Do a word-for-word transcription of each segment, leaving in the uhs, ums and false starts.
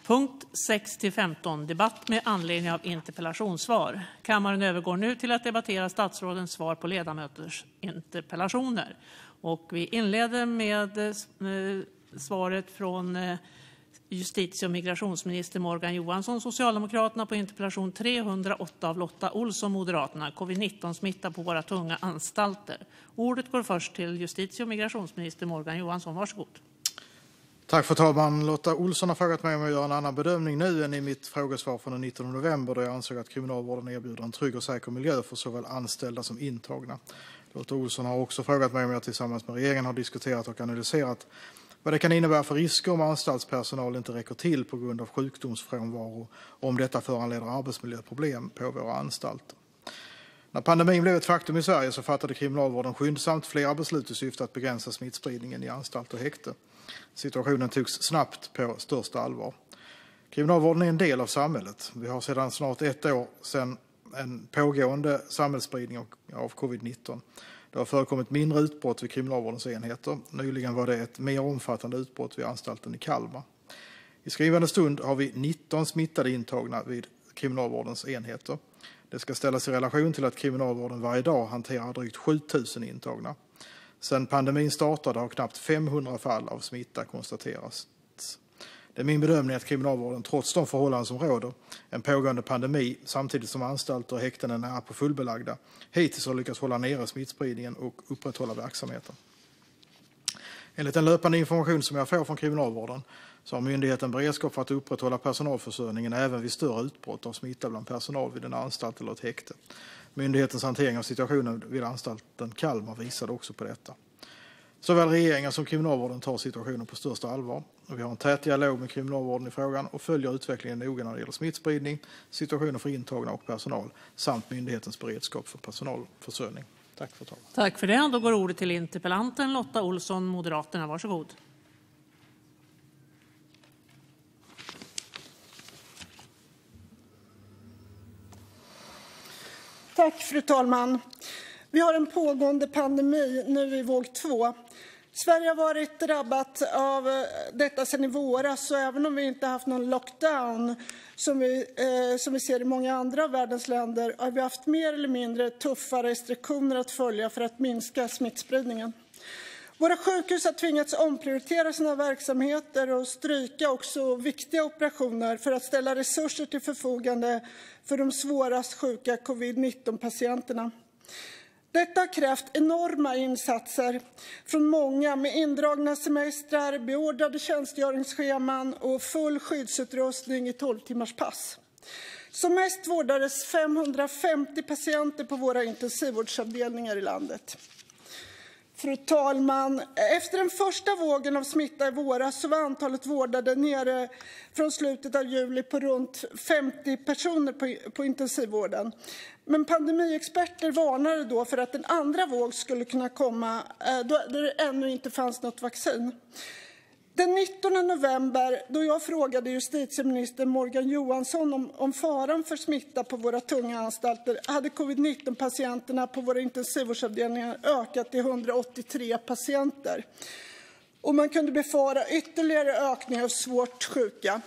Punkt sex till femton. Debatt med anledning av interpellationssvar. Kammaren övergår nu till att debattera statsrådens svar på ledamöters interpellationer. Och vi inleder med eh, svaret från eh, justitie- och migrationsminister Morgan Johansson, Socialdemokraterna, på interpellation trehundraåtta av Lotta Olsson, Moderaterna. covid nitton-smitta på våra tunga anstalter. Ordet går först till justitie- och migrationsminister Morgan Johansson. Varsågod. Tack fru talman. Lotta Olsson har frågat mig om jag gör en annan bedömning nu än i mitt frågesvar från den nittonde november, då jag ansåg att kriminalvården erbjuder en trygg och säker miljö för såväl anställda som intagna. Lotta Olsson har också frågat mig om jag tillsammans med regeringen har diskuterat och analyserat vad det kan innebära för risker om anstaltspersonal inte räcker till på grund av sjukdomsfrånvaro och om detta föranleder arbetsmiljöproblem på våra anstalter. När pandemin blev ett faktum i Sverige så fattade kriminalvården skyndsamt flera beslut i syfte att begränsa smittspridningen i anstalt och häkte. Situationen togs snabbt på största allvar. Kriminalvården är en del av samhället. Vi har sedan snart ett år sedan en pågående samhällsspridning av covid nitton. Det har förekommit mindre utbrott vid kriminalvårdens enheter. Nyligen var det ett mer omfattande utbrott vid anstalten i Kalmar. I skrivande stund har vi nitton smittade intagna vid kriminalvårdens enheter. Det ska ställas i relation till att kriminalvården varje dag hanterar drygt sju tusen intagna. Sedan pandemin startade har knappt femhundra fall av smitta konstaterats. Det är min bedömning att kriminalvården, trots de förhållanden som råder, en pågående pandemi samtidigt som anstalter och häkten är nära på fullbelagda, hittills har lyckats hålla nere smittspridningen och upprätthålla verksamheten. Enligt den löpande information som jag får från kriminalvården så har myndigheten beredskap för att upprätthålla personalförsörjningen även vid större utbrott av smitta bland personal vid en anstalt eller ett häkte. Myndighetens hantering av situationen vid anstalten Kalmar visade också på detta. Såväl regeringen som kriminalvården tar situationen på största allvar. Vi har en tät dialog med kriminalvården i frågan och följer utvecklingen noga när det gäller smittspridning, situationen för intagna och personal samt myndighetens beredskap för personalförsörjning. Tack för talman. Tack för det. Då går ordet till interpellanten Lotta Olsson, Moderaterna. Varsågod. Tack fru talman. Vi har en pågående pandemi nu i våg två. Sverige har varit drabbat av detta sedan i våras, så även om vi inte haft någon lockdown som vi, eh, som vi ser i många andra av världens länder har vi haft mer eller mindre tuffa restriktioner att följa för att minska smittspridningen. Våra sjukhus har tvingats omprioritera sina verksamheter och stryka också viktiga operationer för att ställa resurser till förfogande för de svårast sjuka covid nitton-patienterna. Detta har krävt enorma insatser från många med indragna semestrar, beordrade tjänstgöringsscheman och full skyddsutrustning i tolv timmars pass. Som mest vårdades femhundrafemtio patienter på våra intensivvårdsavdelningar i landet. Fru talman, efter den första vågen av smitta i våras så var antalet vårdade nere från slutet av juli på runt femtio personer på, på intensivvården. Men pandemiexperter varnade då för att en andra våg skulle kunna komma då det ännu inte fanns något vaccin. Den nittonde november, då jag frågade justitieminister Morgan Johansson om, om faran för smitta på våra tunga anstalter, hade covid nitton-patienterna på våra intensivvårdsavdelningar ökat till hundraåttiotre patienter. Och man kunde befara ytterligare ökning av svårt sjuka.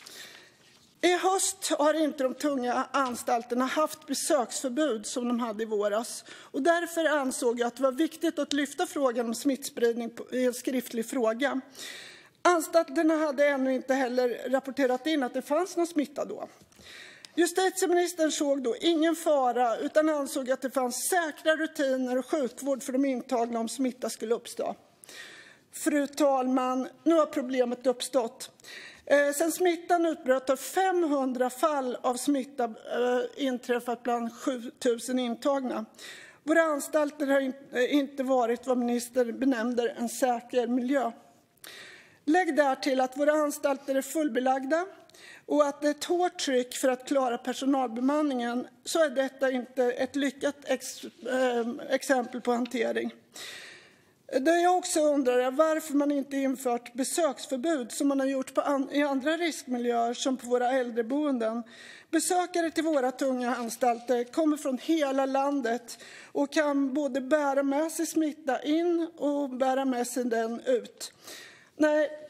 I höst har inte de tunga anstalterna haft besöksförbud som de hade i våras. Och därför ansåg jag att det var viktigt att lyfta frågan om smittspridning i en skriftlig fråga. Anstalterna hade ännu inte heller rapporterat in att det fanns någon smitta då. Justitieministern såg då ingen fara utan ansåg att det fanns säkra rutiner och sjukvård för de intagna om smitta skulle uppstå. Fru talman, nu har problemet uppstått. Eh, sen smittan utbröt har femhundra fall av smitta eh, inträffat bland sju tusen intagna. Våra anstalter har in, eh, inte varit vad ministern benämnde en säker miljö. Lägg där till att våra anstalter är fullbelagda och att det är ett hårt tryck för att klara personalbemanningen, så är detta inte ett lyckat ex, eh, exempel på hantering. Det jag också undrar är varför man inte infört besöksförbud som man har gjort på an- i andra riskmiljöer som på våra äldreboenden. Besökare till våra tunga anstalter kommer från hela landet och kan både bära med sig smitta in och bära med sig den ut. Nej,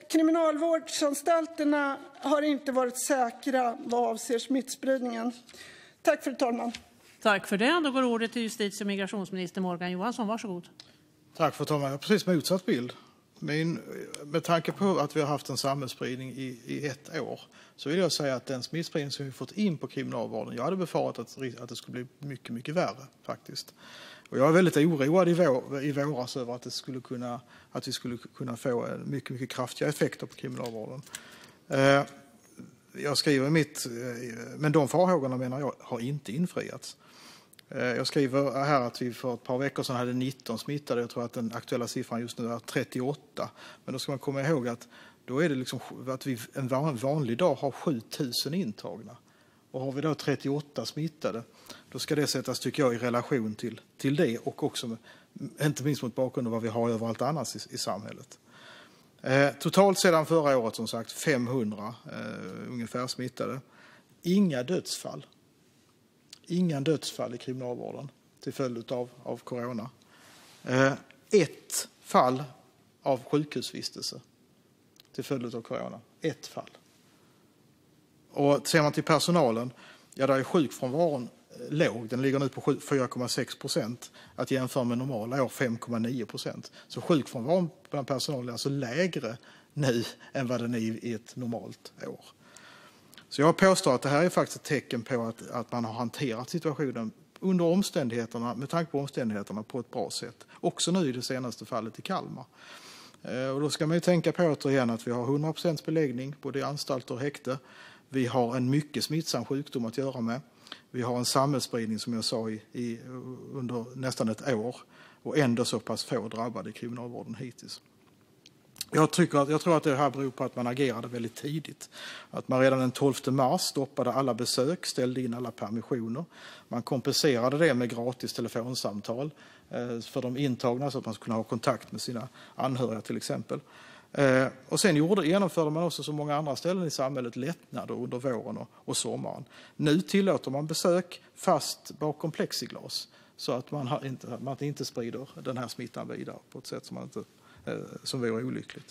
kriminalvårdsanstalterna har inte varit säkra vad avser smittspridningen. Tack, fru talman. Tack för det. Då går ordet till justitie- och migrationsminister Morgan Johansson. Varsågod. Tack för talman. Jag har precis motsatt bild. Men med tanke på att vi har haft en samhällsspridning i, i ett år så vill jag säga att den smittspridning som vi fått in på kriminalvården, jag hade befarat att, att det skulle bli mycket, mycket värre faktiskt. Och jag är väldigt oroad i, vår, i våras över att, det skulle kunna, att vi skulle kunna få mycket, mycket kraftiga effekter på kriminalvården. Eh, jag skriver mitt, men de farhågorna menar jag har inte infriats. Jag skriver här att vi för ett par veckor sedan hade nitton smittade. Jag tror att den aktuella siffran just nu är trettioåtta. Men då ska man komma ihåg att då är det liksom att vi en vanlig dag har sju tusen intagna. Och har vi då trettioåtta smittade, då ska det sättas, tycker jag, i relation till, till det och också med, inte minst mot bakgrund av vad vi har överallt annars i, i samhället. Eh, totalt sedan förra året som sagt femhundra eh, ungefär smittade. Inga dödsfall. Inga dödsfall i kriminalvården till följd av, av corona. Eh, ett fall av sjukhusvistelse till följd av corona. Ett fall. Och ser man till personalen, ja, där är sjukfrånvaron låg. Den ligger nu på fyra komma sex procent. Att jämföra med normala år fem komma nio procent. Så sjukfrånvaron bland personalen är alltså lägre nu än vad den är i ett normalt år. Så jag påstår att det här är faktiskt ett tecken på att, att man har hanterat situationen under omständigheterna, med tanke på omständigheterna på ett bra sätt. Också nu i det senaste fallet i Kalmar. Eh, och då ska man ju tänka på återigen att vi har hundra procent beläggning både i anstalt och häkte. Vi har en mycket smittsam sjukdom att göra med. Vi har en samhällsspridning som jag sa i, i, under nästan ett år och ändå så pass få drabbade i kriminalvården hittills. Jag, tycker att, jag tror att det här beror på att man agerade väldigt tidigt. Att man redan den tolfte mars stoppade alla besök, ställde in alla permissioner. Man kompenserade det med gratis telefonsamtal eh, för de intagna så att man skulle kunna ha kontakt med sina anhöriga till exempel. Eh, och sen gjorde, genomförde man också så många andra ställen i samhället lättnader under våren och, och sommaren. Nu tillåter man besök fast bakom plexiglas så att man, har inte, man inte sprider den här smittan vidare på ett sätt som man inte som vore olyckligt.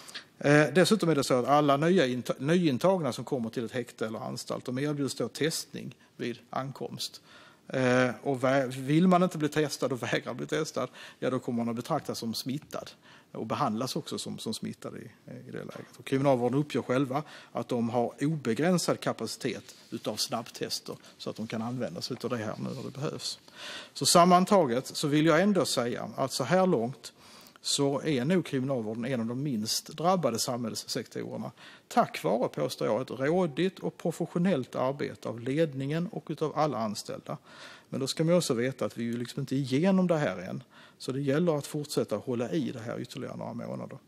Eh, dessutom är det så att alla nya int- nyintagna som kommer till ett häkte eller anstalt, de erbjuds då testning vid ankomst. Eh, och vä- vill man inte bli testad och vägrar bli testad, ja då kommer man att betraktas som smittad och behandlas också som, som smittad i, i det läget. Och kriminalvården uppger själva att de har obegränsad kapacitet utav snabbtester så att de kan använda sig av det här nu när det behövs. Så sammantaget så vill jag ändå säga att så här långt så är nog kriminalvården en av de minst drabbade samhällssektorerna. Tack vare, påstår jag, ett rådigt och professionellt arbete av ledningen och av alla anställda. Men då ska man också veta att vi ju liksom inte är igenom det här än. Så det gäller att fortsätta hålla i det här ytterligare några månader.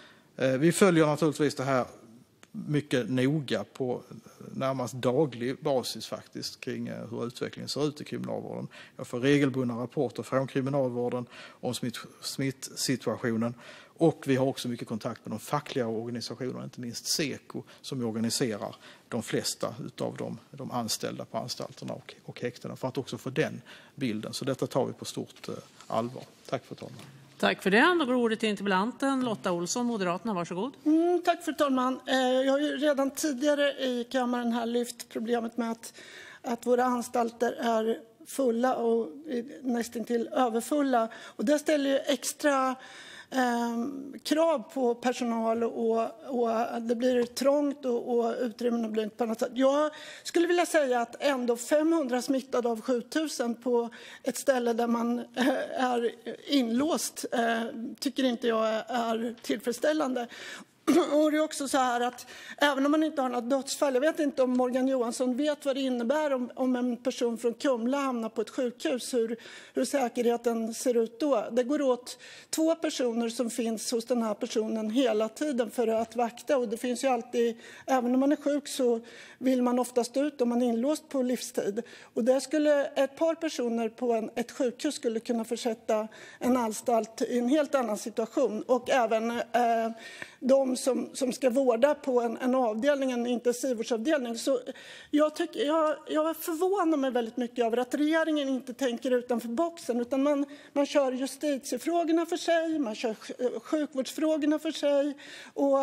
Vi följer naturligtvis det här mycket noga på närmast daglig basis faktiskt kring hur utvecklingen ser ut i kriminalvården. Jag får regelbundna rapporter från kriminalvården om smitt, smittsituationen och vi har också mycket kontakt med de fackliga organisationerna, inte minst Seko som organiserar de flesta av de, de anställda på anstalterna och, och häktena för att också få den bilden. Så detta tar vi på stort eh, allvar. Tack för talman. Tack för det. Då går ordet till interpellanten Lotta Olsson, Moderaterna. Varsågod. Mm, tack, fru talman. Jag har ju redan tidigare i kammaren här lyft problemet med att, att våra anstalter är fulla och nästan till överfulla. Och det ställer ju extra eh, krav på personal och, och det blir trångt och, och utrymmen blir inte på annat sätt. Jag skulle vilja säga att ändå femhundra smittade av sjutusen på ett ställe där man eh, är inlåst eh, tycker inte jag är tillfredsställande. Och det är också så här att även om man inte har något dödsfall, jag vet inte om Morgan Johansson vet vad det innebär om, om en person från Kumla hamnar på ett sjukhus, hur, hur säkerheten ser ut då. Det går åt två personer som finns hos den här personen hela tiden för att vakta och det finns ju alltid, även om man är sjuk så vill man oftast ut om man är inlåst på livstid. Och det skulle ett par personer på en, ett sjukhus skulle kunna försätta en anstalt i en helt annan situation och även eh, de som, som ska vårda på en, en avdelning, en intensivvårdsavdelning. Så jag, tycker, jag, jag förvånar mig väldigt mycket över att regeringen inte tänker utanför boxen, utan man, man kör justitiefrågorna för sig, man kör sjukvårdsfrågorna för sig och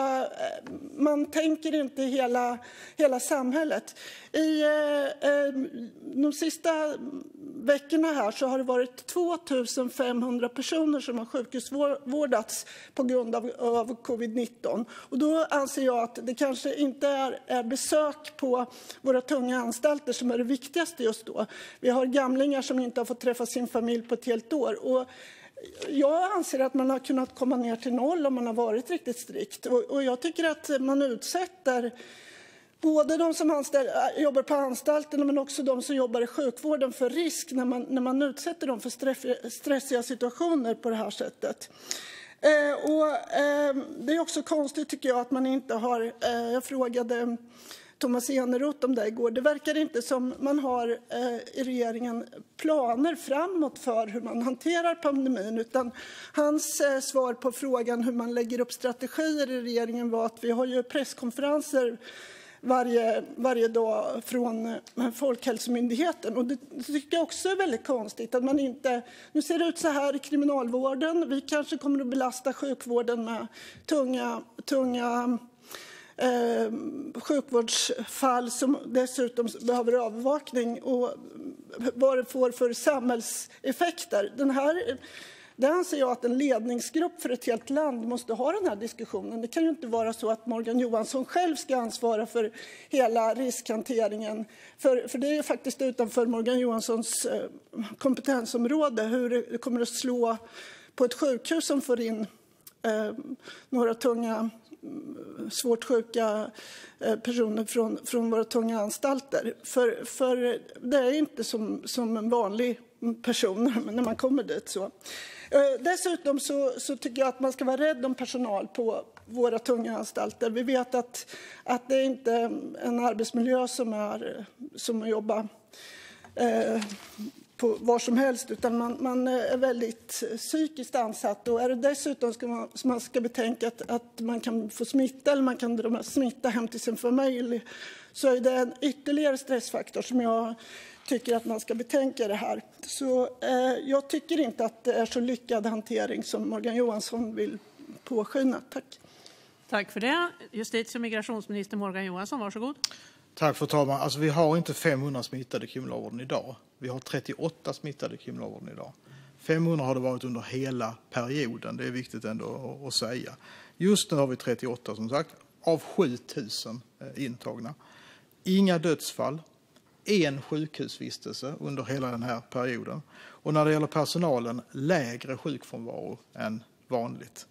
man tänker inte hela, hela samhället. I eh, de sista veckorna här så har det varit två tusen femhundra personer som har sjukhusvårdats på grund av, av covid nitton. Och då anser jag att det kanske inte är, är besök på våra tunga anstalter som är det viktigaste just då. Vi har gamlingar som inte har fått träffa sin familj på ett helt år. Och jag anser att man har kunnat komma ner till noll om man har varit riktigt strikt. Och, och jag tycker att man utsätter både de som anställ, jobbar på anstalten men också de som jobbar i sjukvården för risk när man, när man utsätter dem för stress, stressiga situationer på det här sättet. Eh, och, eh, det är också konstigt tycker jag att man inte har, eh, jag frågade Tomas Eneroth om det igår, det verkar inte som man har eh, i regeringen planer framåt för hur man hanterar pandemin, utan hans eh, svar på frågan hur man lägger upp strategier i regeringen var att vi har ju presskonferenser Varje, varje dag från Folkhälsomyndigheten. Och det tycker jag också är väldigt konstigt. Att man inte, nu ser det ut så här i kriminalvården. Vi kanske kommer att belasta sjukvården med tunga, tunga eh, sjukvårdsfall som dessutom behöver övervakning. Och vad det får för samhällseffekter. Den här... Det anser jag att en ledningsgrupp för ett helt land måste ha den här diskussionen. Det kan ju inte vara så att Morgan Johansson själv ska ansvara för hela riskhanteringen. För, för det är ju faktiskt utanför Morgan Johanssons eh, kompetensområde hur det kommer att slå på ett sjukhus som får in eh, några tunga, svårt sjuka eh, personer från, från våra tunga anstalter. För, för det är inte som, som en vanlig person när man kommer dit så. Dessutom så, så tycker jag att man ska vara rädd om personal på våra tunga anstalter. Vi vet att, att det inte är en arbetsmiljö som är som att jobba eh, på var som helst, utan man, man är väldigt psykiskt ansatt. Och är det dessutom ska man, man ska betänka att, att man kan få smitta eller man kan dra smitta hem till sin familj, så är det en ytterligare stressfaktor som jag tycker att man ska betänka det här. Så eh, jag tycker inte att det är så lyckad hantering som Morgan Johansson vill påskina. Tack. Tack för det. Justitie- och migrationsminister Morgan Johansson, varsågod. Tack för talman. Alltså, vi har inte femhundra smittade i kriminalvården idag. Vi har trettioåtta smittade i kriminalvården idag. femhundra har det varit under hela perioden. Det är viktigt ändå att, att säga. Just nu har vi trettioåtta som sagt av sju tusen intagna. Inga dödsfall. En sjukhusvistelse under hela den här perioden. Och när det gäller personalen, lägre sjukfrånvaro än vanligt.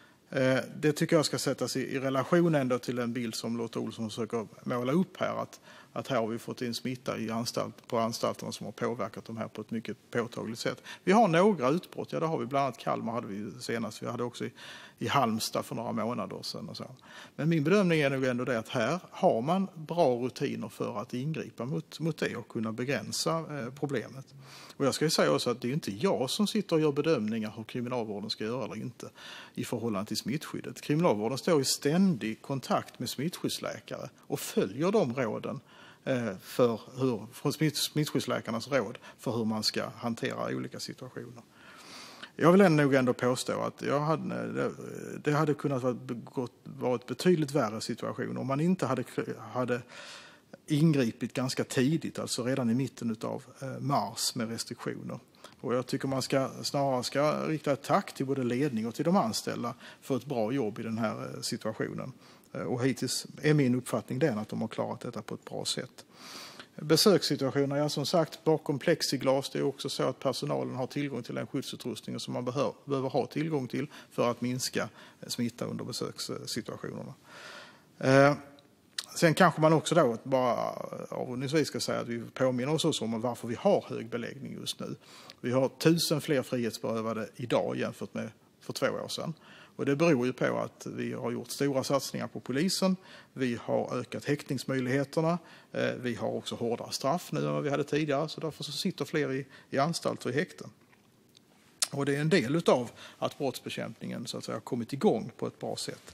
Det tycker jag ska sättas i relation ändå till den bild som Lotta Olsson försöker måla upp här. Att, att här har vi fått in smitta i anstalt, på anstalterna som har påverkat de här på ett mycket påtagligt sätt. Vi har några utbrott, ja det har vi, bland annat Kalmar hade vi senast. Vi hade också i, i Halmstad för några månader sedan och så. Men min bedömning är nog ändå det att här har man bra rutiner för att ingripa mot, mot det och kunna begränsa eh, problemet. Och jag ska ju säga också att det är inte jag som sitter och gör bedömningar hur kriminalvården ska göra eller inte i förhållande till smittskyddet. Kriminalvården står i ständig kontakt med smittskyddsläkare och följer de råden för hur, från smittskyddsläkarnas råd för hur man ska hantera olika situationer. Jag vill ändå nog ändå påstå att jag hade, det, det hade kunnat vara vara ett betydligt värre situation om man inte hade, hade ingripit ganska tidigt, alltså redan i mitten av mars med restriktioner. Och jag tycker man ska, snarare ska rikta ett tack till både ledning och till de anställda för ett bra jobb i den här situationen. Och hittills är min uppfattning den att de har klarat detta på ett bra sätt. Besökssituationer, ja som sagt, bakom plexiglas, det är också så att personalen har tillgång till den skyddsutrustning som man behöver, behöver ha tillgång till för att minska smitta under besökssituationerna. Eh, sen kanske man också då bara avrundningsvis ska säga att vi påminner oss också om varför vi har hög beläggning just nu. Vi har tusen fler frihetsberövade idag jämfört med för två år sedan. Och det beror ju på att vi har gjort stora satsningar på polisen, vi har ökat häktningsmöjligheterna, vi har också hårdare straff nu än vad vi hade tidigare, så därför så sitter fler i, i anstalt och i häkten. Och det är en del av att brottsbekämpningen så att säga har kommit igång på ett bra sätt.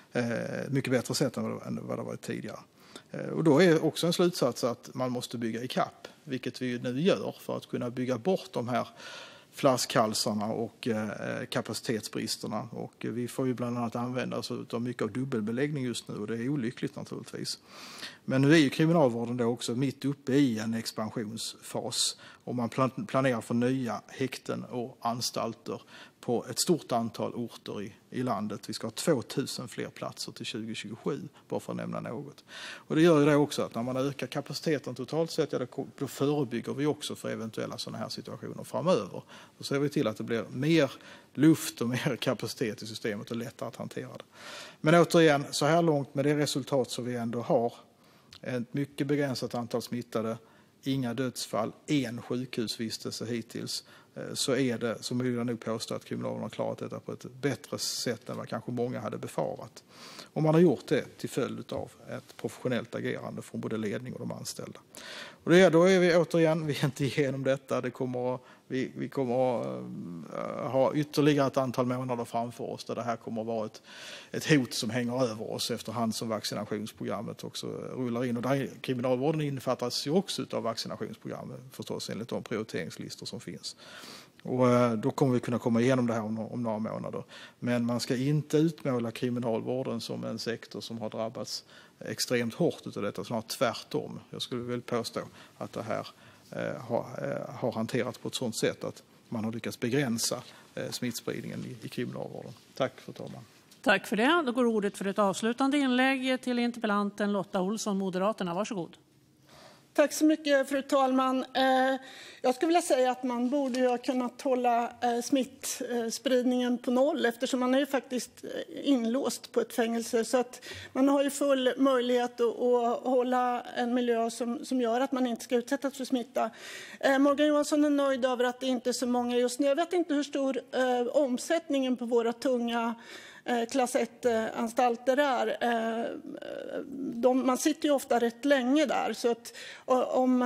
eh, mycket bättre sätt än vad, än vad det varit tidigare. Eh, och då är också en slutsats att man måste bygga i kapp, vilket vi nu gör för att kunna bygga bort de här flaskhalsarna och eh, kapacitetsbristerna. Och vi får ju bland annat använda oss av mycket av dubbelbeläggning just nu, och det är olyckligt naturligtvis. Men nu är ju kriminalvården då också mitt uppe i en expansionsfas, och man plan- planerar för nya häkten och anstalter på ett stort antal orter i, i landet. Vi ska ha tvåtusen fler platser till tjugo tjugosju, bara för att nämna något. Och det gör ju det också att när man ökar kapaciteten totalt sett, ja, då förebygger vi också för eventuella sådana här situationer framöver. Då ser vi till att det blir mer luft och mer kapacitet i systemet och lättare att hantera det. Men återigen, så här långt med det resultat som vi ändå har, ett mycket begränsat antal smittade, inga dödsfall, en sjukhusvistelse hittills, så är det, som vill jag nog påstå, att kriminalvården har klarat detta på ett bättre sätt än vad kanske många hade befarat. Och man har gjort det till följd av ett professionellt agerande från både ledning och de anställda. Och det, då är vi återigen, vi är inte igenom detta. Det kommer, vi, vi kommer att uh, ha ytterligare ett antal månader framför oss där det här kommer att vara ett, ett hot som hänger över oss efterhand som vaccinationsprogrammet också rullar in. Och där, kriminalvården innefattas ju också av vaccinationsprogrammet förstås, enligt de prioriteringslistor som finns. Och då kommer vi kunna komma igenom det här om, om några månader. Men man ska inte utmåla kriminalvården som en sektor som har drabbats extremt hårt av detta, snarare tvärtom. Jag skulle väl påstå att det här eh, har, eh, har hanterats på ett sådant sätt att man har lyckats begränsa eh, smittspridningen i, i kriminalvården. Tack, fru talman. Tack för det. Då går ordet för ett avslutande inlägg till interpellanten Lotta Olsson, Moderaterna. Varsågod. Tack så mycket, fru talman. Jag skulle vilja säga att man borde ju ha kunnat hålla smittspridningen på noll, eftersom man är ju faktiskt inlåst på ett fängelse. Så att man har ju full möjlighet att hålla en miljö som, som gör att man inte ska utsättas för smitta. Morgan Johansson är nöjd över att det inte är så många just nu. Jag vet inte hur stor eh, omsättningen på våra tunga klass ett-anstalter är. De, man sitter ju ofta rätt länge där. Så att om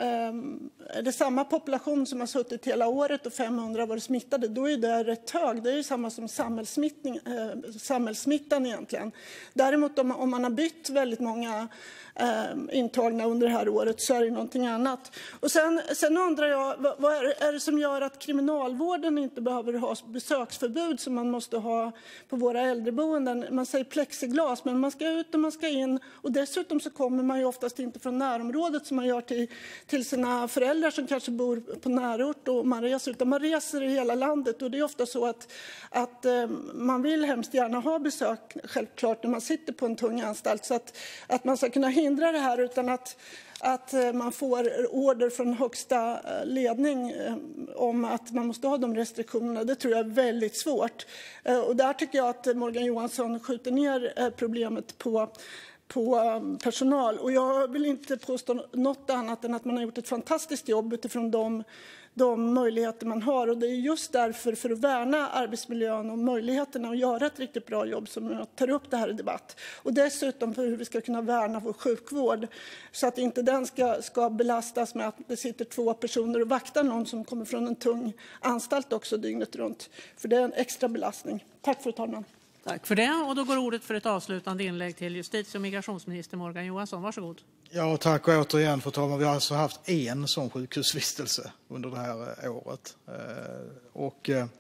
är det samma population som har suttit hela året och femhundra varit smittade, då är det rätt hög. Det är ju samma som samhällssmittning, samhällssmittan egentligen. Däremot om, om man har bytt väldigt många intagna under det här året så är det någonting annat. Och sen, sen undrar jag, vad, vad är, är det som gör att kriminalvården inte behöver ha besöksförbud som man måste ha på våra äldreboenden? Man säger plexiglas, men man ska ut och man ska in. Och dessutom så kommer man ju oftast inte från närområdet som man gör till, till sina föräldrar som kanske bor på närort och man reser, utan man reser i hela landet. Och det är ofta så att, att man vill hemskt gärna ha besök, självklart, när man sitter på en tung anstalt. Så att, att man ska kunna hindra det här utan att, att man får order från högsta ledning om att man måste ha de restriktionerna. Det tror jag är väldigt svårt. Och där tycker jag att Morgan Johansson skjuter ner problemet på på personal. Och jag vill inte påstå något annat än att man har gjort ett fantastiskt jobb utifrån de, de möjligheter man har. Och det är just därför, för att värna arbetsmiljön och möjligheterna att göra ett riktigt bra jobb, som jag tar upp det här i debatt. Och dessutom för hur vi ska kunna värna vår sjukvård så att inte den ska, ska belastas med att det sitter två personer och vaktar någon som kommer från en tung anstalt också dygnet runt. För det är en extra belastning. Tack, fru talman. Tack för det. Och då går ordet för ett avslutande inlägg till justitie- och migrationsminister Morgan Johansson. Varsågod. Ja, tack och återigen, fru talman. Vi har alltså haft en sån sjukhusvistelse under det här året. Och eh,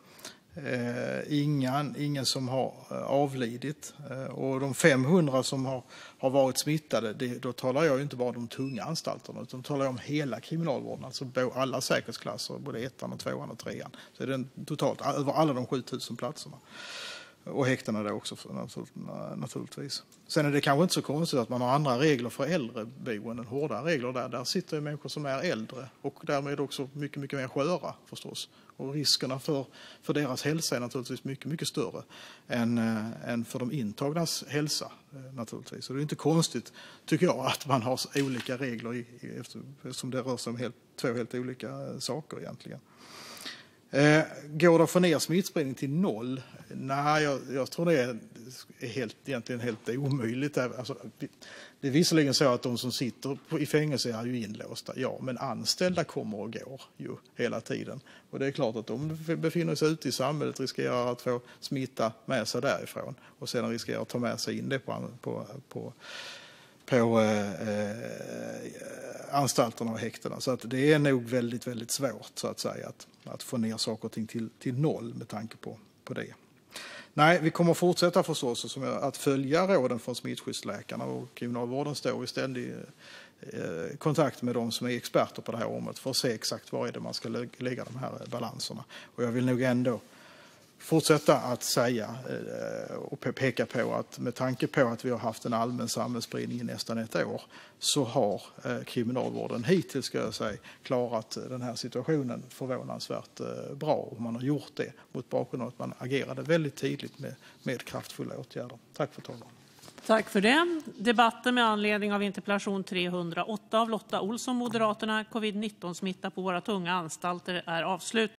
ingen, ingen som har avlidit. Och de femhundra som har, har varit smittade, det, då talar jag ju inte bara om de tunga anstalterna, utan talar jag om hela kriminalvården. Alltså alla säkerhetsklasser, både ettan och tvåan och trean. Så är det totalt över alla de sjutusen platserna. Och häktena då också naturligtvis. Sen är det kanske inte så konstigt att man har andra regler för äldreboenden, hårdare regler där. Där sitter ju människor som är äldre och därmed också mycket, mycket mer sköra förstås. Och riskerna för, för deras hälsa är naturligtvis mycket, mycket större än, äh, än för de intagnas hälsa äh, naturligtvis. Så det är inte konstigt, tycker jag, att man har olika regler i, i, eftersom det rör sig om helt, två helt olika äh, saker egentligen. Eh, går det att få ner smittspridning till noll? Nej, jag, jag tror det är, är helt, egentligen helt omöjligt. Alltså, det är visserligen så att de som sitter i fängelse är ju inlåsta, ja, men anställda kommer och går ju hela tiden. Och det är klart att de befinner sig ute i samhället riskerar att få smitta med sig därifrån och sedan riskerar att ta med sig in det på, på, på, på eh, anstalterna och häktena. Så att det är nog väldigt, väldigt svårt så att säga att, att få ner saker och ting till, till noll med tanke på, på det. Nej, vi kommer fortsätta förstås att följa råden från smittskyddsläkarna och kriminalvården står i ständig eh, kontakt med de som är experter på det här området för att se exakt var är det man ska lägga de här balanserna. Och jag vill nog ändå fortsätta att säga eh, och peka på att med tanke på att vi har haft en allmän samhällsspridning i nästan ett år så har eh, kriminalvården hittills ska jag säga, klarat den här situationen förvånansvärt eh, bra och man har gjort det mot bakgrund av att man agerade väldigt tidigt med, med kraftfulla åtgärder. Tack för talman. Tack för det. Debatten med anledning av interpellation trehundraåtta av Lotta Olsson, Moderaterna, covid nitton smitta på våra tunga anstalter är avslutad.